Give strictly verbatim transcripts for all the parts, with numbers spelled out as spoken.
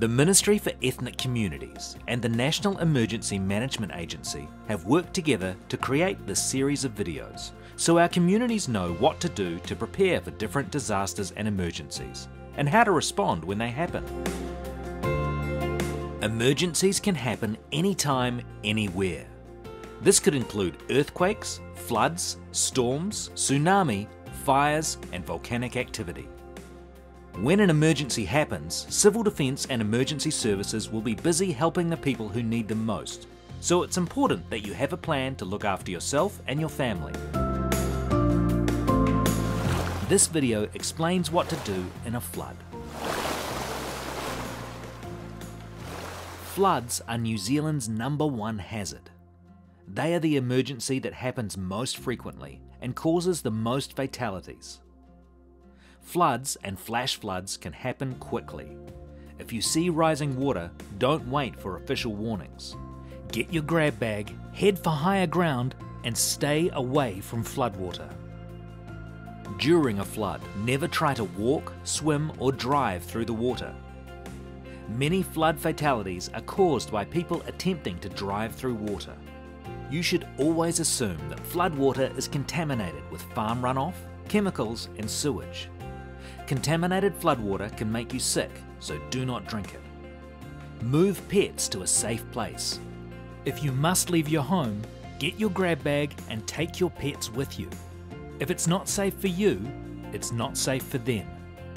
The Ministry for Ethnic Communities and the National Emergency Management Agency have worked together to create this series of videos so our communities know what to do to prepare for different disasters and emergencies, and how to respond when they happen. Emergencies can happen anytime, anywhere. This could include earthquakes, floods, storms, tsunami, fires, and volcanic activity. When an emergency happens, Civil Defence and Emergency Services will be busy helping the people who need them most, so it's important that you have a plan to look after yourself and your family. This video explains what to do in a flood. Floods are New Zealand's number one hazard. They are the emergency that happens most frequently and causes the most fatalities. Floods and flash floods can happen quickly. If you see rising water, don't wait for official warnings. Get your grab bag, head for higher ground, and stay away from floodwater. During a flood, never try to walk, swim, or drive through the water. Many flood fatalities are caused by people attempting to drive through water. You should always assume that floodwater is contaminated with farm runoff, chemicals, and sewage. Contaminated floodwater can make you sick, so do not drink it. Move pets to a safe place. If you must leave your home, get your grab bag and take your pets with you. If it's not safe for you, it's not safe for them.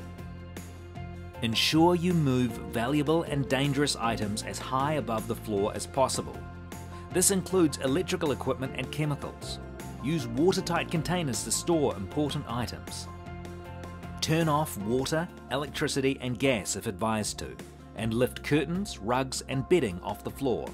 Ensure you move valuable and dangerous items as high above the floor as possible. This includes electrical equipment and chemicals. Use watertight containers to store important items. Turn off water, electricity and gas if advised to, and lift curtains, rugs and bedding off the floor.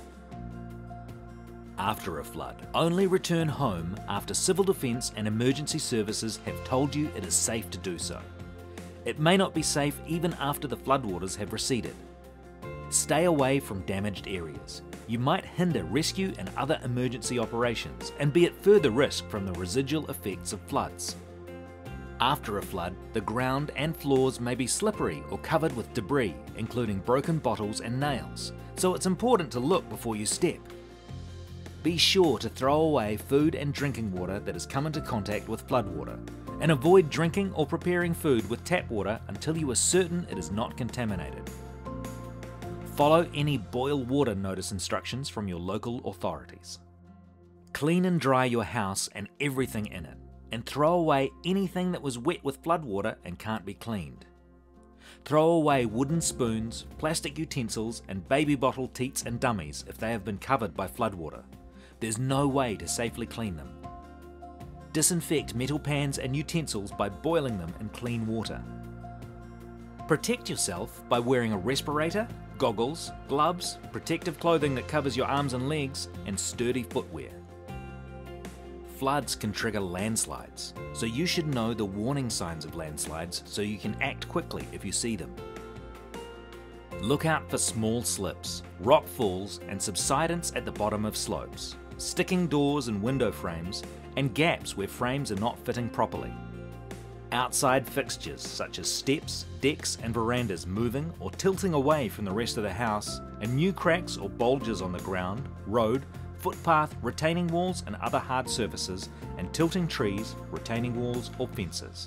After a flood, only return home after Civil Defence and Emergency Services have told you it is safe to do so. It may not be safe even after the floodwaters have receded. Stay away from damaged areas. You might hinder rescue and other emergency operations and be at further risk from the residual effects of floods. After a flood, the ground and floors may be slippery or covered with debris, including broken bottles and nails, so it's important to look before you step. Be sure to throw away food and drinking water that has come into contact with floodwater, and avoid drinking or preparing food with tap water until you are certain it is not contaminated. Follow any boil water notice instructions from your local authorities. Clean and dry your house and everything in it, and throw away anything that was wet with floodwater and can't be cleaned. Throw away wooden spoons, plastic utensils, and baby bottle teats and dummies if they have been covered by floodwater. There's no way to safely clean them. Disinfect metal pans and utensils by boiling them in clean water. Protect yourself by wearing a respirator, goggles, gloves, protective clothing that covers your arms and legs, and sturdy footwear. Floods can trigger landslides, so you should know the warning signs of landslides so you can act quickly if you see them. Look out for small slips, rock falls, and subsidence at the bottom of slopes, sticking doors and window frames, and gaps where frames are not fitting properly. Outside fixtures such as steps, decks, and verandas moving or tilting away from the rest of the house, and new cracks or bulges on the ground, road, footpath, retaining walls and other hard surfaces, and tilting trees, retaining walls or fences.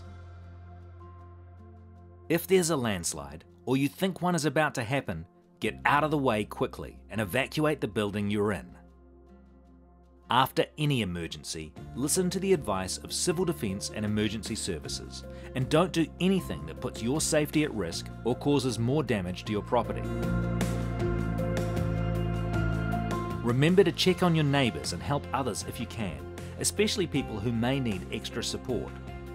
If there's a landslide, or you think one is about to happen, get out of the way quickly and evacuate the building you're in. After any emergency, listen to the advice of Civil Defence and Emergency Services, and don't do anything that puts your safety at risk or causes more damage to your property. Remember to check on your neighbours and help others if you can, especially people who may need extra support.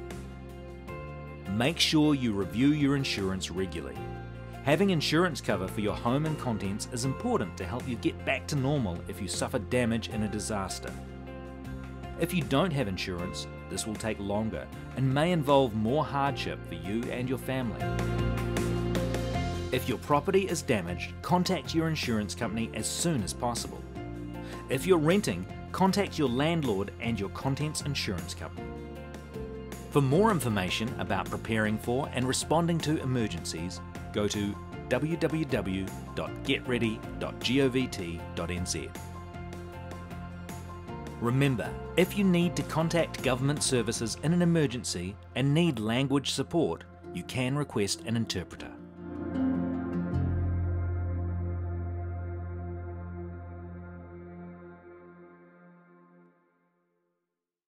Make sure you review your insurance regularly. Having insurance cover for your home and contents is important to help you get back to normal if you suffer damage in a disaster. If you don't have insurance, this will take longer and may involve more hardship for you and your family. If your property is damaged, contact your insurance company as soon as possible. If you're renting, contact your landlord and your contents insurance company. For more information about preparing for and responding to emergencies, go to w w w dot get ready dot govt dot n z. Remember, if you need to contact government services in an emergency and need language support, you can request an interpreter.